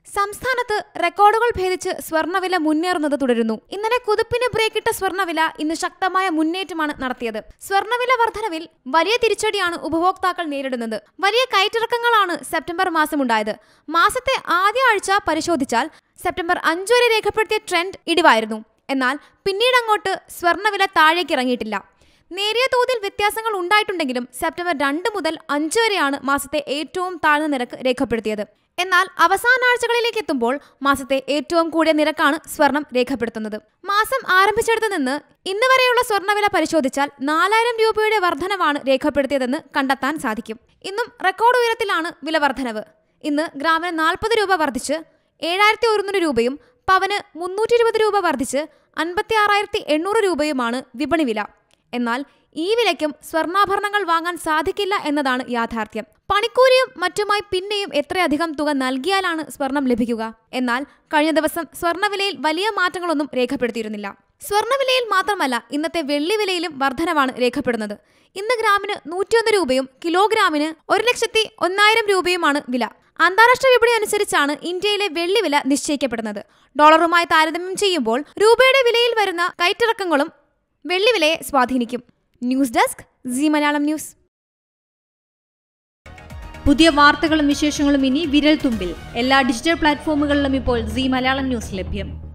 സംസ്ഥാനത്ത് റെക്കോർഡുകൾ ഭേദിച്ച് സ്വർണ്ണവില മുന്നേറുന്നത് തുടരുന്നു. ഇന്നലെ കുതിപ്പിന് ബ്രേക്കിട്ട സ്വർണ്ണവില ഇന്ന് ശക്തമായ മുന്നേറ്റമാണ് നടത്തിയത്. സ്വർണ്ണവില വർധനവിൽ വലിയ തിരിച്ചടിയാണ് ഉപഭോക്താക്കൾ നേരിടുന്നത്. വലിയ കയറ്റിറക്കങ്ങളാണ് സെപ്റ്റംബർ മാസമുണ്ടായത്. മാസത്തെ ആദ്യ ആഴ്ച പരിശോധിച്ചാൽ സെപ്റ്റംബർ 5 വരെ രേഖപ്പെടുത്തിയ ട്രെൻഡ് ഇടിവായിരുന്നു. എന്നാൽ പിന്നീടങ്ങോട്ട് സ്വർണ്ണവില താഴേക്കിറങ്ങിയിട്ടില്ല. നേരിയ തോതിൽ വ്യത്യാസങ്ങൾ ഉണ്ടായിട്ടുണ്ടെങ്കിലും സെപ്റ്റംബർ 2 മുതൽ 5 വരെയാണ് മാസത്തെ ഏറ്റവും താഴ്ന്ന നിരക്ക് രേഖപ്പെടുത്തിയത്. എന്നാൽ അവസാന ആഴ്ചകളിലേക്ക് എത്തുമ്പോൾ മാസത്തെ ഏറ്റവും കൂടിയ നിരക്കാണ് സ്വർണം രേഖപ്പെടുത്തുന്നത്. മാസം ആരംഭിച്ചിടത്തു നിന്ന് ഇന്ന് വരെയുള്ള സ്വർണ്ണവില പരിശോധിച്ചാൽ 4000 രൂപയുടെ വർധനവാണ് രേഖപ്പെടുത്തിയതെന്ന് കണ്ടെത്താൻ സാധിക്കും. ഇന്നും റെക്കോർഡ് ഉയരത്തിലാണ് വില വർധനവ്. ഇന്ന് ഗ്രാമിന് 40 രൂപ വർദ്ധിച്ച് 7100 രൂപയും പവന് 320 രൂപ വർദ്ധിച്ച് 56,800 രൂപയുമാണ് വിപണി വില. എന്നാൽ ഈ വിലയ്ക്കും സ്വർണ്ണാഭരണങ്ങൾ വാങ്ങാൻ സാധിക്കില്ല എന്നതാണ് യാഥാർത്ഥ്യം. പണിക്കൂലിയും മറ്റുമായി പിന്നെയും എത്രയധികം തുക നൽകിയാലാണ് സ്വർണം ലഭിക്കുക? എന്നാൽ കഴിഞ്ഞ ദിവസം സ്വർണ്ണവിലയിൽ വലിയ മാറ്റങ്ങളൊന്നും രേഖപ്പെടുത്തിയിരുന്നില്ല. സ്വർണ്ണവിലയിൽ മാത്രമല്ല, ഇന്നത്തെ വെള്ളിവിലയിലും വർധനവാണ് രേഖപ്പെടുന്നത്. ഇന്ന് ഗ്രാമിന് 101 രൂപയും കിലോഗ്രാമിന് 1,01,000 രൂപയുമാണ് വില. അന്താരാഷ്ട്ര വിപണി അനുസരിച്ചാണ് ഇന്ത്യയിലെ വെള്ളിവില നിശ്ചയിക്കപ്പെടുന്നത്. ഡോളറുമായി താരതമ്യം ചെയ്യുമ്പോൾ രൂപയുടെ വിലയിൽ വരുന്ന കയറ്റിറക്കങ്ങളും വെള്ളിവിലയെ സ്വാധീനിക്കും. News desk Zee Malayalam news. പുതിയ വാർത്തകളും വിശേഷങ്ങളും ഇനി വിരൽ തുമ്പിൽ. എല്ലാ ഡിജിറ്റൽ പ്ലാറ്റ്ഫോമുകളിലും ഇപ്പോൾ സീ മലയാളം ന്യൂസ് ലഭ്യം.